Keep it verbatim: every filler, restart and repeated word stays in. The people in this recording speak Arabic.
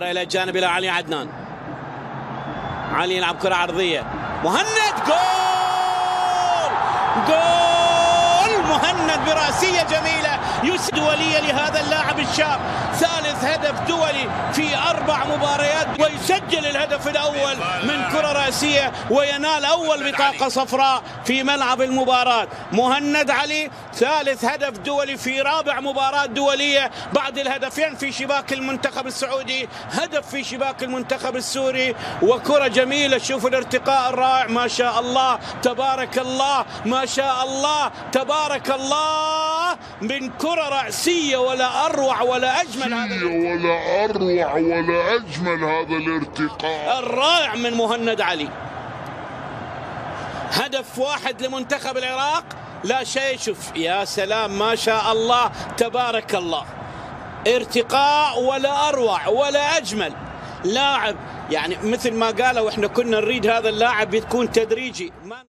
كرة إلى جانب إلى علي عدنان. علي يلعب كرة عرضية، مهند، جول جول مهند برأسية جميلة يسد دولية لهذا اللاعب الشاب، ثالث هدف دولي في أربع مباريات، ويسجل الهدف الأول من كرة رأسية وينال أول بطاقة صفراء في ملعب المباراة. مهند علي ثالث هدف دولي في رابع مباراة دولية بعد الهدفين في شباك المنتخب السعودي، هدف في شباك المنتخب السوري، وكرة جميلة. شوفوا الارتقاء الرائع، ما شاء الله تبارك الله، ما شاء الله تبارك الله، من كرة رأسية ولا أروع ولا أجمل هذا ولا أروع ولا أجمل هذا الارتقاء الرائع من مهند علي. هدف واحد لمنتخب العراق لا شيء. شوف يا سلام، ما شاء الله تبارك الله، ارتقاء ولا أروع ولا أجمل لاعب. يعني مثل ما قالوا احنا كنا نريد هذا اللاعب يكون تدريجي.